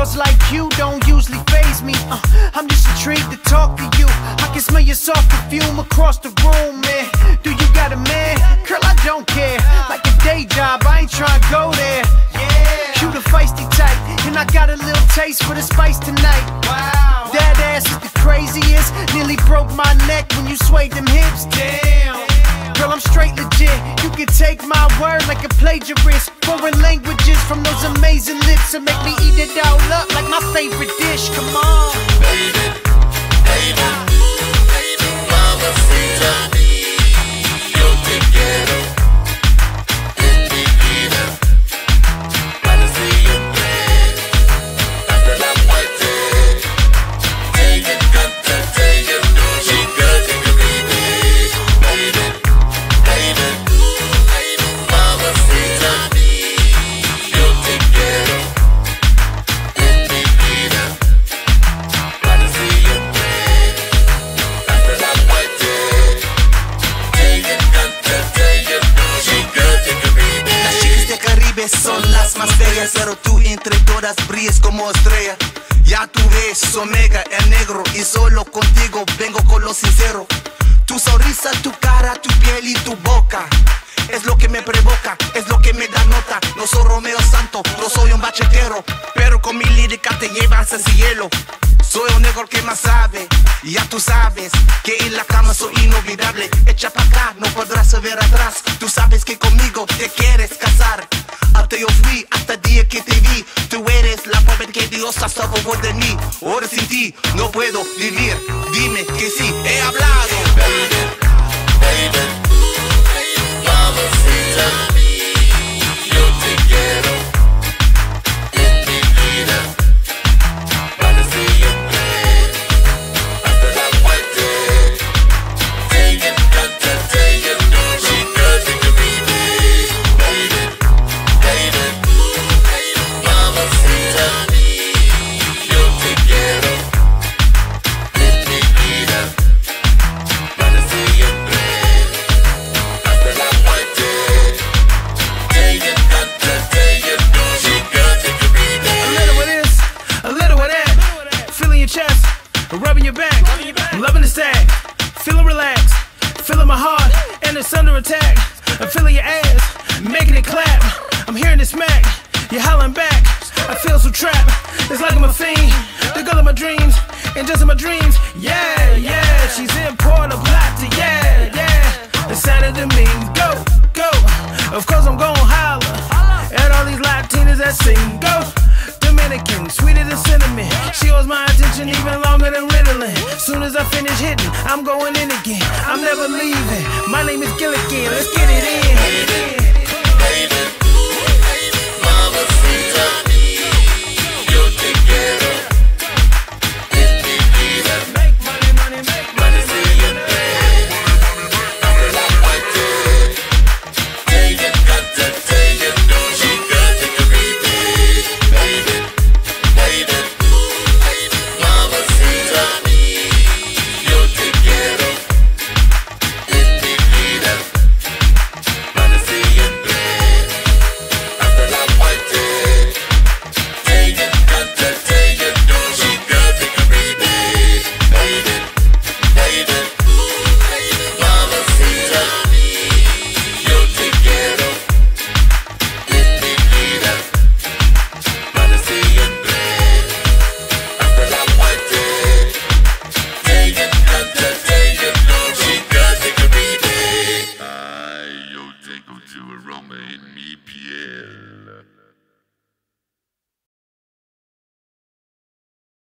Girls like you don't usually faze me. I'm just intrigued to talk to you. I can smell your soft perfume across the room, man. Do you got a man? Girl, I don't care. Like a day job, I ain't trying to go there. Yeah. You the feisty type, and I got a little taste for the spice tonight. Wow. That ass is the craziest. Nearly broke my neck when you swayed them hips. Damn. Girl, I'm straight legit. You can take my word like a plagiarist. Foreign languages from those amazing lips and make me eat it all up like my favorite dish. Come on. Baby, baby, mamacita, yo te quiero en mi vida. Para siempre, hasta la muerte. Te encanta, te adoro, chica, te baby, baby, baby, mamacita, yo te quiero en mi vida. Para siempre, hasta la muerte. Te encanta, te adoro, chica, te baby. Las chicas de Caribe son las más bellas, pero tú entre todas brillas como estrella. Ya tú ves, Omega, el negro, y solo contigo vengo con lo sincero. Tu sonrisa, tu cara, tu piel y tu boca es lo que me provoca, es lo que me da nota. No soy Romeo Santo, no soy un bachetero, pero con mi lírica te llevas al cielo. Soy un negro que más sabe, y ya tú sabes que en la cama soy inolvidable. Echa pa' acá, no podrás ver atrás. Tú sabes que conmigo te quieres casar. Hasta yo fui, hasta el día que te vi. Tú eres la forma que Dios ha salvado de mí. Ahora sin ti no puedo vivir. Dime que sí, he hablado. Baby, baby, mamacita, yo te quiero en mi vida. Para siempre, hasta la muerte. Te encanta, te adoro, chica, te baby, baby, baby, mamacita, yo te quiero en mi vida. Para siempre, hasta la muerte. Te encanta, te adoro, chica, te baby. A little with this, a little with that. Feeling your chest, rubbing your back. I'm loving the stack, feeling relaxed, feeling my heart, and it's under attack. I'm feeling your ass, making it clap. I'm hearing it smack, you're howling back. I feel so trapped, it's like I'm a fiend. The girl of my dreams, and just in my dreams. Yeah, yeah, she's in Puerto Plata. Yeah, yeah. The sound of the means, go, go. Of course I'm gon' holler at all these Latinas that sing. Go. Dominican, sweeter than cinnamon. She holds my attention even longer than Ritalin. Soon as I finish hitting, I'm going in again. I'm never leaving. My name is Gilligan. Let's get it in.